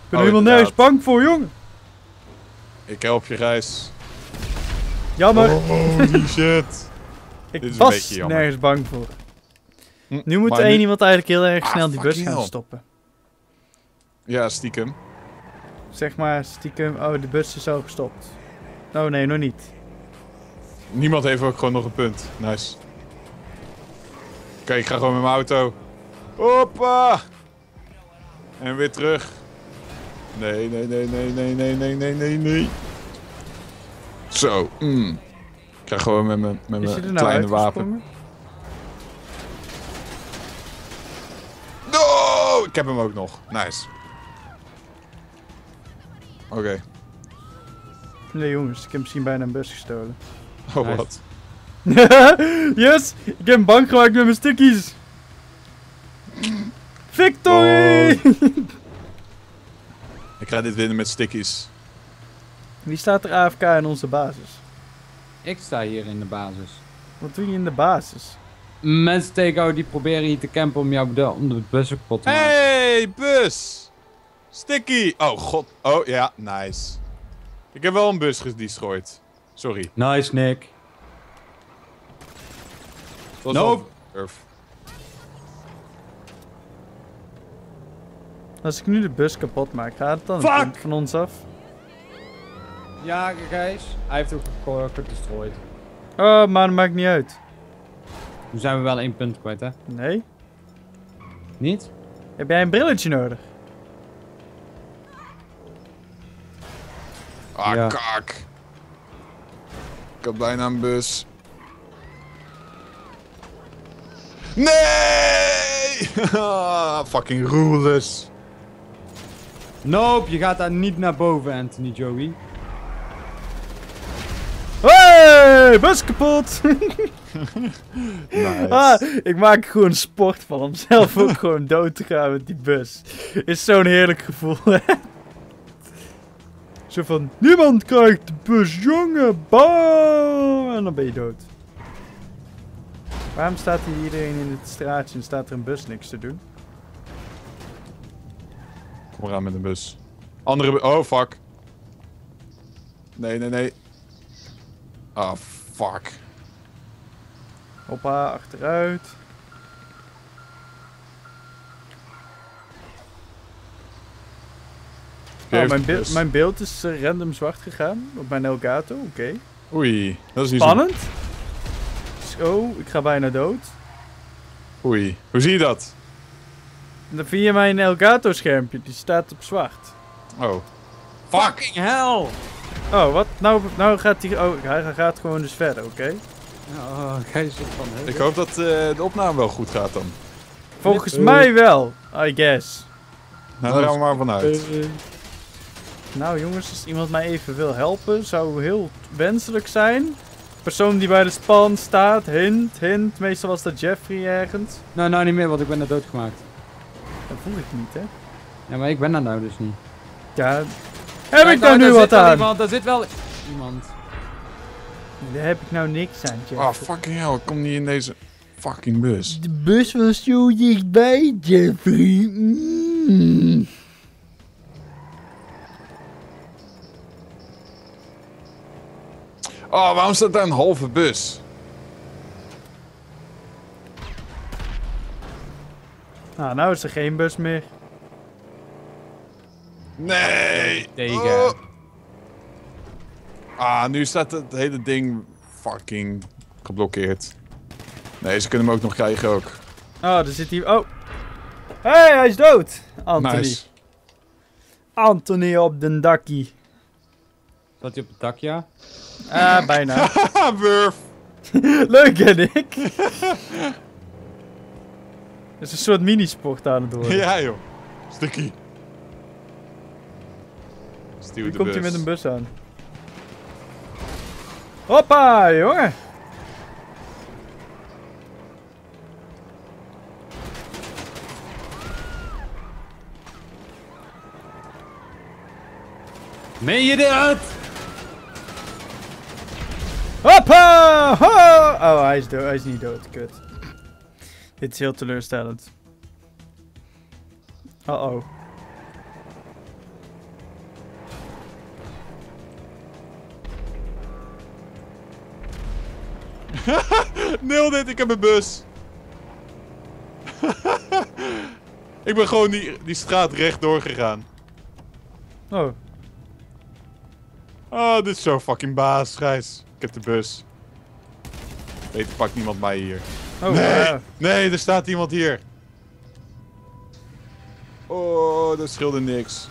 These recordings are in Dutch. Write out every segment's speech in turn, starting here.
Ik ben helemaal nergens bang voor, jongen. Ik help je, Gijs. Jammer. Holy shit. Ik Dit is een was beetje jammer. nergens bang voor. Nu moet maar iemand eigenlijk heel erg snel die bus fucking gaan hell. stoppen. Ja, stiekem. Zeg maar stiekem, oh de bus is al gestopt. Oh nee, nog niet. Niemand heeft ook gewoon nog een punt. Nice. Oké, ik ga gewoon met mijn auto. Hoppa! En weer terug. Nee, nee, nee, nee, nee, nee, nee, nee, nee, nee. Zo. Ik ga gewoon met mijn Is je er nou kleine wapen. uitgesprongen? No! Ik heb hem ook nog. Nice. Oké. Nee jongens, ik heb misschien bijna een bus gestolen. Oh, Nice. wat? Yes! Ik heb een bank gemaakt met mijn stukjes! Victory! Ik ga dit winnen met stickies. Wie staat er AFK in onze basis? Ik sta hier in de basis. Wat doe je in de basis? Mensen tegen die proberen hier te campen om de bus kapot te maken. Hey, bus! Sticky! Oh, god. Oh, ja, nice. Ik heb wel een bus destroyed. Sorry. Nice, Nick. Dat was Nope. wel durf. Als ik nu de bus kapot maak, gaat het dan Fuck! een punt van ons af? Ja, Gijs. Hij heeft ook gedestroyed. Oh, maar dat maakt niet uit. Nu zijn we wel 1 punt kwijt, hè? Nee? Niet? Heb jij een brilletje nodig? Ah, Ja. kak. Ik had bijna een bus. Nee! Fucking rulers. Nope, je gaat daar niet naar boven, Anthony Joey. Hey, bus kapot! Nice. Ah, ik maak er gewoon sport van om zelf ook gewoon dood te gaan met die bus. Is zo'n heerlijk gevoel, hè? Zo van, niemand krijgt de bus, jongen, bam! En dan ben je dood. Waarom staat hier iedereen in het straatje en staat er een bus niks te doen? Kom eraan met een bus. Andere bus. Oh, fuck. Nee, nee, nee. Ah, fuck. Hoppa, achteruit. Wie heeft Oh, de bus? mijn beeld is random zwart gegaan op mijn Elgato, oké. Oei, dat is niet zo... Spannend. Zo, ik ga bijna dood. Oei, hoe zie je dat? Dan via mijn Elgato schermpje, die staat op zwart. Oh. Fucking hell! Oh, wat? Nou gaat hij... Oh, hij gaat gewoon dus verder, oké. Oh, Gijs is van heel Ik hoop dat de opname wel goed gaat dan. Volgens mij wel, I guess. Nou, daar gaan we maar vanuit. Nou jongens, als iemand mij even wil helpen, zou heel wenselijk zijn. Persoon die bij de span staat, hint. Meestal was dat Jeffrey ergens. Nou niet meer, want ik ben er doodgemaakt. Dat voel ik niet, hè. Ja, maar ik ben daar nou dus niet. Ja, heb Kijk, ik daar nu daar wat zit wel aan? Iemand, daar zit wel iemand. Daar heb ik nou niks aan, Jeffrey. Oh, fucking hell. Ik kom niet in deze fucking bus. De bus was zo dichtbij, Jeffrey. Oh, waarom staat daar een halve bus? Nou is er geen bus meer. Nee! Tegen. Oh. Ah, nu staat het hele ding fucking geblokkeerd. Nee, ze kunnen hem ook nog krijgen ook. Oh, er zit hier... Oh. Hey, hij is dood. Anthony. Nice. Anthony op den dakkie. Zat hij op het dak, ja? Ah, bijna. Haha, Wurf! Leuk, hè, Nick? Het is een soort minisport aan het worden. Ja, joh. Sticky. Stuw Nu de komt bus. hij met een bus aan. Hoppa, jongen. Meen je dit? Hoppa! Ho! Oh, hij is dood. Hij is niet dood. Kut. Dit is heel teleurstellend. Uh-oh. Nul dit, ik heb een bus. Ik ben gewoon die straat rechtdoor gegaan. Oh. Oh, dit is zo fucking baas, Gijs. Ik heb de bus. Beter pakt niemand mij hier. Oh, Nee, nee, er staat iemand hier. Oh, dat scheelde niks.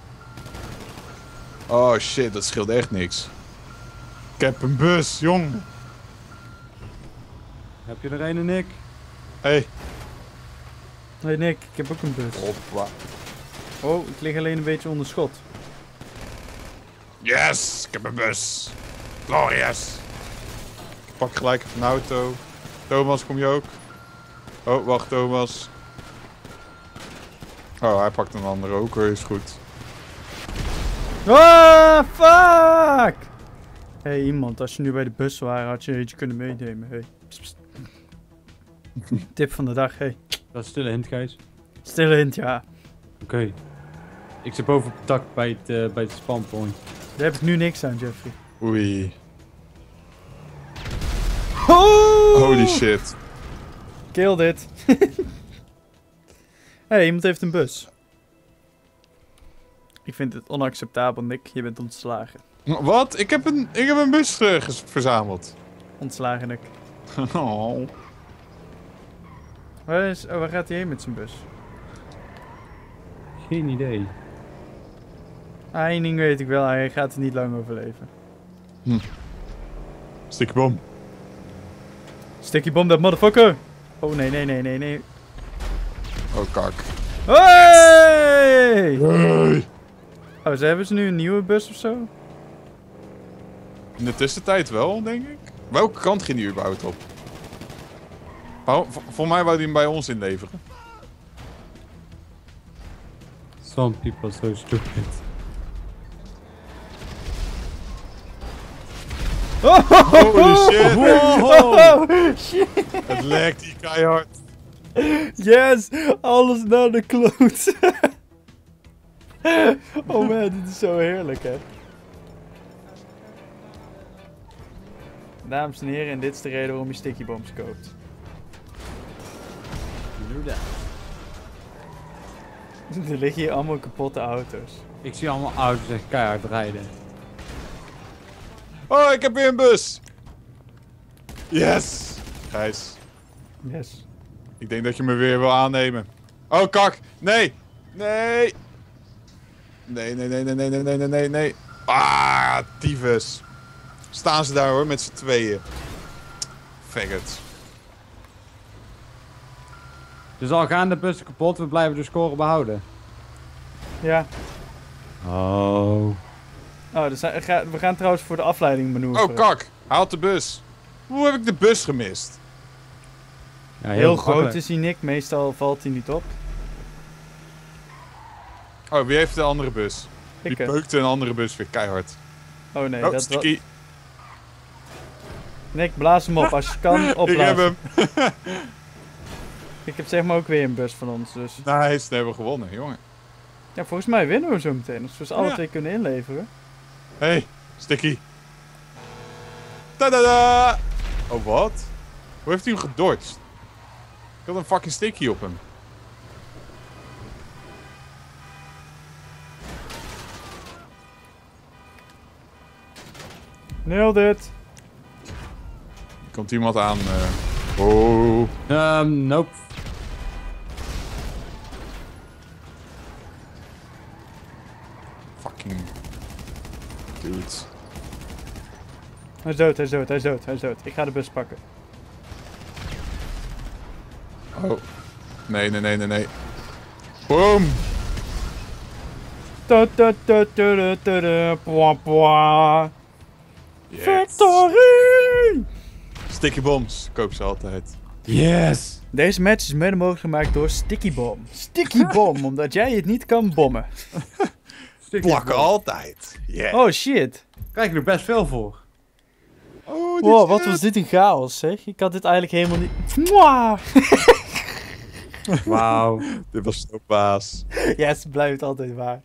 Oh shit, dat scheelde echt niks. Ik heb een bus, jong. Heb je er een, Nick? Hey. Nee, Nick, ik heb ook een bus. Hoppa. Oh, ik lig alleen een beetje onder schot. Yes, ik heb een bus. Glorious. Ik pak gelijk even een auto. Thomas, kom je ook? Oh, wacht, Thomas. Oh, hij pakt een andere ook hoor, is goed. Ah, fuck! Hey, iemand, als je nu bij de bus waren, had je eentje kunnen meenemen. Hey. Pst, pst. Tip van de dag, hey. Dat is stille hint, Gijs. Stille hint, ja. Oké. Ik zit boven op het dak bij het spawnpoint. Daar heb ik nu niks aan, Jeffrey. Oei. Oh! Holy shit. Kill dit. Hey, iemand heeft een bus. Ik vind het onacceptabel, Nick. Je bent ontslagen. Wat? Ik heb een bus verzameld. Ontslagen, Nick. Oh. Waar gaat hij heen met zijn bus? Geen idee. Ah, één ding weet ik wel. Hij gaat er niet lang overleven. Sticky bom. Sticky bomb that motherfucker! Oh, nee, nee, nee, nee, nee. Oh, kak. Hey! Hey. Oh, hebben ze nu een nieuwe bus of zo? In de tussentijd wel, denk ik. Welke kant ging die überhaupt op? Voor mij wou die hem bij ons inleveren. Some people so stupid. Holy shit. Oh, shit! Het lekt hier keihard. Yes! Alles naar de kloot! Oh man, dit is zo heerlijk, hè? Dames en heren, en dit is de reden waarom je sticky bombs koopt. Inderdaad. Er liggen hier allemaal kapotte auto's. Ik zie allemaal auto's echt keihard rijden. Oh, ik heb weer een bus. Yes. Gijs, Yes. ik denk dat je me weer wil aannemen. Oh, kak. Nee. Nee. Nee, nee, nee, nee, nee, nee, nee, nee, nee, nee. Ah, tyfus. Staan ze daar hoor, met z'n tweeën. Faggot. Dus al gaan de bussen kapot, we blijven de score behouden. Ja. Oh. Oh, dus we gaan trouwens voor de afleiding manoeuvreren. Oh, kak. Haalt de bus. Hoe heb ik de bus gemist? Ja, Heel groot is hij, Nick. Meestal valt hij niet op. Oh, wie heeft de andere bus? Die Ik, peukte een andere bus weer keihard. oh nee, Oh, dat Sticky. Nick, blaas hem op. Als je kan, Ik opblazen. heb hem. Ik heb zeg maar ook weer een bus van ons, dus... Nice, dan hebben we gewonnen, jongen. Ja, volgens mij winnen we zo meteen. Als we ze alle Ja. twee kunnen inleveren. Hey, Sticky. Tadada! Oh, wat? Hoe heeft hij hem gedodged? Ik had een fucking Sticky op hem. Nailed it. Er komt iemand aan. Oh. Nope. Fucking. Dudes. Hij is dood, hij is dood, hij is dood, hij is dood. Ik ga de bus pakken. Oh. Nee, nee, nee, nee, nee. Boom! Ta ta ta ta ta ta ta, pwa pwa. Yes. Victory! Sticky bombs, koop ze altijd. Yes! Deze match is mede mogelijk gemaakt door Sticky Bomb. Sticky Bomb, omdat jij het niet kan bommen. Plakken altijd. Yeah. Oh shit. Krijg je er best veel voor. Oh, dit Wow, wat shit. was dit een chaos, zeg. Ik had dit eigenlijk helemaal niet... Mwah! Wauw. Dit was zo baas. Yes, blijft altijd waard.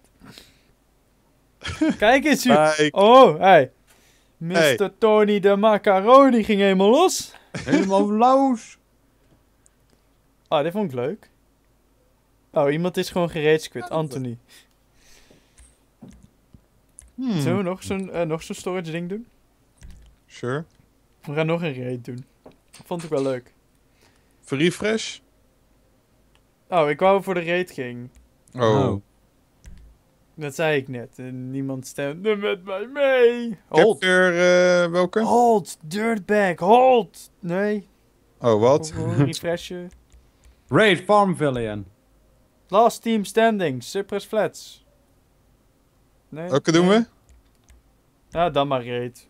Kijk eens, u. Kijk. Oh, hey. Mr. Hey. Tony de Macaroni ging helemaal los. Helemaal lauws. Ah, dit vond ik leuk. Oh, iemand is gewoon gerage-quit. Anthony. Zullen we nog zo'n storage ding doen? Sure. We gaan nog een raid doen. Vond ik wel leuk. Refresh? Oh, ik wou voor de raid ging. Oh. Dat zei ik net. En niemand stemde met mij mee. Hold. Ik heb er welke? Hold. Dirtbag. Hold. Nee. Oh, wat? Refreshen. Raid Farmvillian. Last team standing. Cypress Flats. Nee. Welke doen we? Ja, dan maar raid.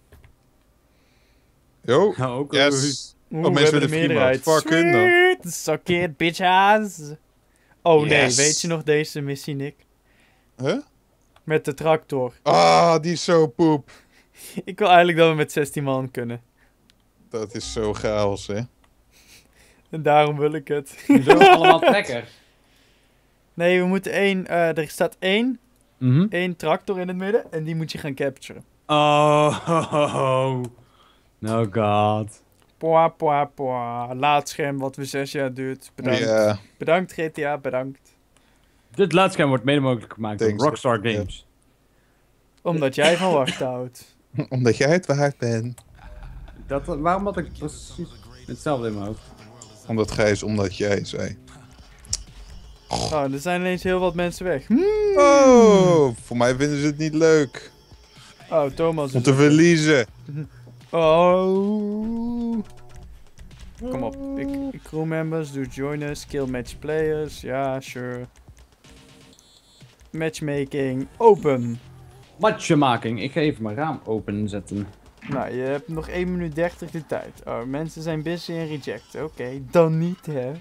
Yo. Ja, ook Yes. Oeh, Oh, we mensen hebben met de een meerderheid. Fucking dan. Sweet. Suck it, bitches. Oh nee, Yes. weet je nog deze missie, Nick? Huh? Met de tractor. Ah, die is zo poep. Ik wil eigenlijk dat we met 16 man kunnen. Dat is zo chaos, hè? En daarom wil ik het. We doen allemaal trekker. Nee, we moeten er staat één Mhm. tractor in het midden en die moet je gaan capturen. Oh. No god. Poa, poa, poa. Laadscherm wat we 6 jaar duurt. Bedankt. Ja. Bedankt GTA, bedankt. Dit laadscherm wordt mede mogelijk gemaakt door Thanks. Rockstar Games. Omdat jij van wacht houdt. Omdat jij het waard bent. Waarom had ik precies hetzelfde in mijn hoofd? Omdat Gijs, omdat jij zei. Oh, er zijn ineens heel wat mensen weg. Oh, voor mij vinden ze het niet leuk. Oh, Thomas Om is te ook- verliezen. Oh. Kom op. Crew members, do join us. Kill match players. Ja, sure. Matchmaking. Open. Matchmaking. Ik ga even mijn raam openzetten. Nou, je hebt nog 1 minuut 30 de tijd. Oh, mensen zijn busy en reject. Oké, dan niet, hè.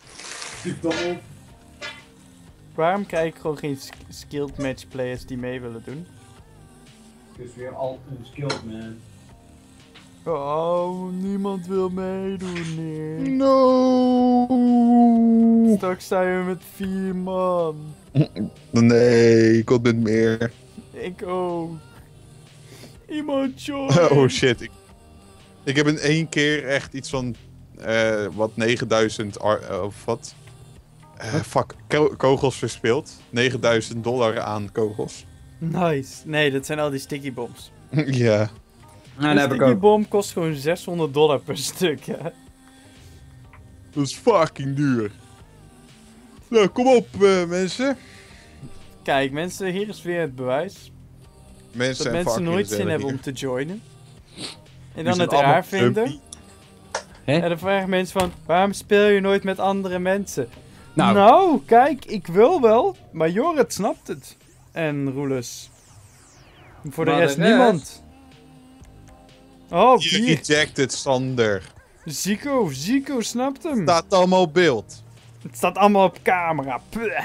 Waarom krijg ik gewoon geen skilled match players die mee willen doen? Het is weer al een skilled man. Oh, niemand wil meedoen, nee. No. Straks zijn we met 4 man. Nee, ik wil met meer. Ik ook. Iemand join. Oh shit. Ik heb in 1 keer echt iets van 9000 of wat? Kogels verspeeld. $9.000 aan kogels. Nice. Nee, dat zijn al die sticky bombs. Ja. Nou, Een dat heb ik sticky ook. bomb kost gewoon $600 per stuk, hè. Dat is fucking duur. Nou, kom op mensen. Kijk, mensen, hier is weer het bewijs. Mensen Dat zijn mensen fucking nooit zin gezellig hebben hier. om te joinen. En Die dan zijn het raar allemaal vinden. grumpy. En dan vragen mensen van, waarom speel je nooit met andere mensen? Nou. Nou, kijk, ik wil wel, maar Jorrit snapt het. En Roelus. Voor de Maar rest de rest? niemand. Oh, Je hier. rejected Sander. Zico snapt hem. Staat allemaal op beeld. Het staat allemaal op camera. Puh.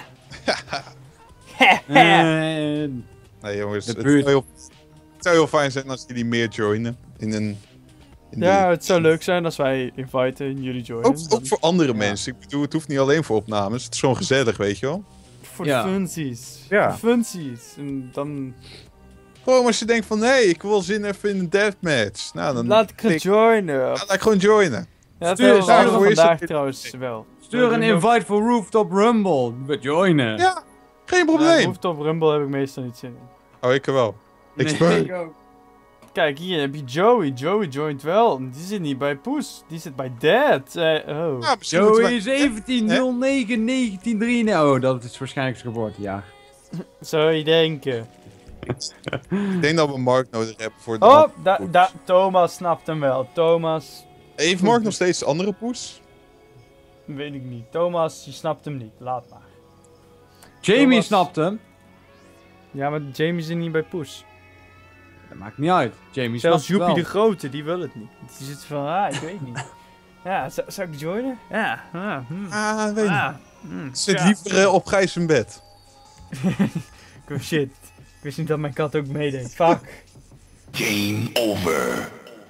Nee jongens, De het buurt. zou heel fijn zijn als jullie meer joinen. In Ja, het zou leuk zijn als wij inviten en jullie joinen. Ook voor andere mensen. Ik bedoel, het hoeft niet alleen voor opnames. Het is gewoon gezellig, weet je wel. Voor Ja. de funsies. Ja. Voor funsies. En dan Gewoon als je denkt van, hé, ik wil zin even in een deathmatch. Nou, dan laat ik het joinen. Ja, laat ik gewoon joinen. Ja, dat Stuur- hebben we stuur- allemaal hoe is vandaag het? trouwens wel. Stuur een We doen ook- invite voor Rooftop Rumble. We joinen. Ja, geen Ja, probleem. Rooftop Rumble heb ik meestal niet zin in. Oh, ik wel. Ik Nee, speel. ik ook. Kijk, hier heb je Joey. Joey joint wel. Die zit niet bij Poes. Die zit bij Dad. Oh. Ja, misschien moeten Joey wij- 1709-1993. Oh, dat is waarschijnlijk zijn geboortejaar. Zou je denken. Ik denk dat we Mark nodig hebben voor de Oh, andere poes. Thomas snapt hem wel. Thomas, Heeft Mark nog steeds de andere poes? weet ik niet. Thomas, je snapt hem niet. Laat maar. Jamie Thomas. snapt hem. Ja, maar Jamie zit niet bij Poes. Dat maakt niet uit. Jamie Zelfs snapt het Joepie wel. de Grote, die wil het niet. Die zit van, ik weet niet. Ja, zou ik joinen? Ja. Ah, weet niet. Zit ja. liever op Gijs zijn bed. Oh, shit. Ik wist niet dat mijn kat ook meedeed. Fuck. Game over.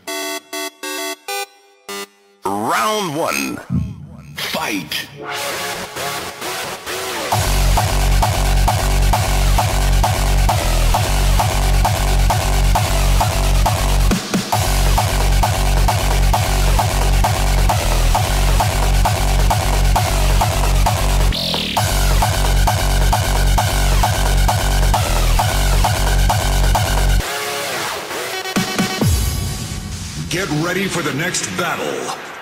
Round 1. Fight. Get ready for the next battle.